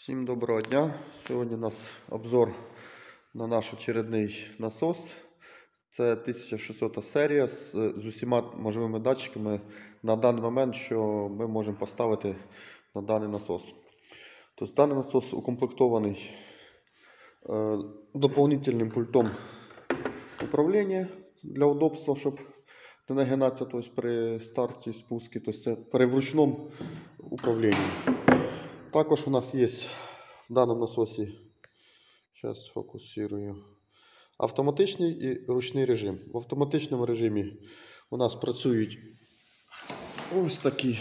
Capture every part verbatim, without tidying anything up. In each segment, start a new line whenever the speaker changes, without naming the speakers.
Всім доброго дня! Сьогодні у нас обзор на наш очередний насос. Це тисяча шістсота серія з, з усіма можливими датчиками на даний момент, що ми можемо поставити на даний насос. Тобто, даний насос укомплектований е, доповнительним пультом управління для удобства, щоб не нагинатися тобто, при старті спуску. Тобто, це при вручному управлінні. Також у нас є в даному насосі, зараз сфокусую, автоматичний і ручний режим. В автоматичному режимі у нас працюють ось такі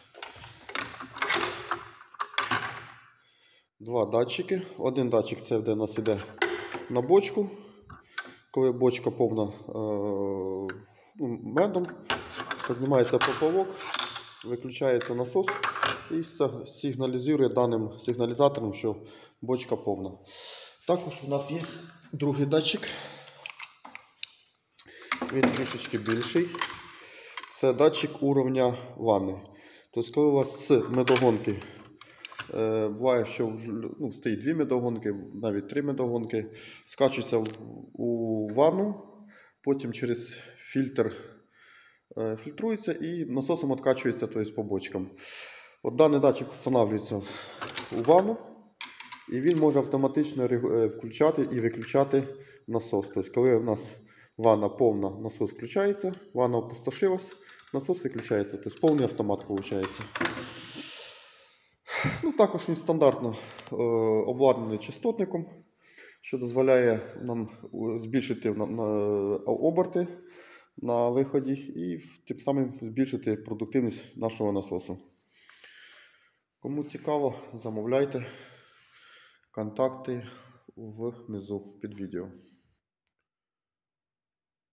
два датчики. Один датчик це де у нас іде на бочку. Коли бочка повна е медом, піднімається поплавок, виключається насос і сигналізує даним сигналізатором, що бочка повна. Також у нас є другий датчик. Він трішечки більший. Це датчик уровня ванни. Тобто, коли у вас з медогонки, е, буває, що ну, стоїть дві медогонки, навіть три медогонки, скачується в, у ванну, потім через фільтр е, фільтрується і насосом відкачується, тобто, по бочкам. От даний датчик встановлюється у ванну, і він може автоматично включати і виключати насос. Тобто, коли у нас ванна повна, насос включається, ванна опустошилась, насос виключається. Тобто, повний автомат виходить. Ну, також він стандартно е, обладнаний частотником, що дозволяє нам збільшити на, на, оберти на виході і тим самим збільшити продуктивність нашого насосу. Кому цікаво, замовляйте, контакти внизу під відео.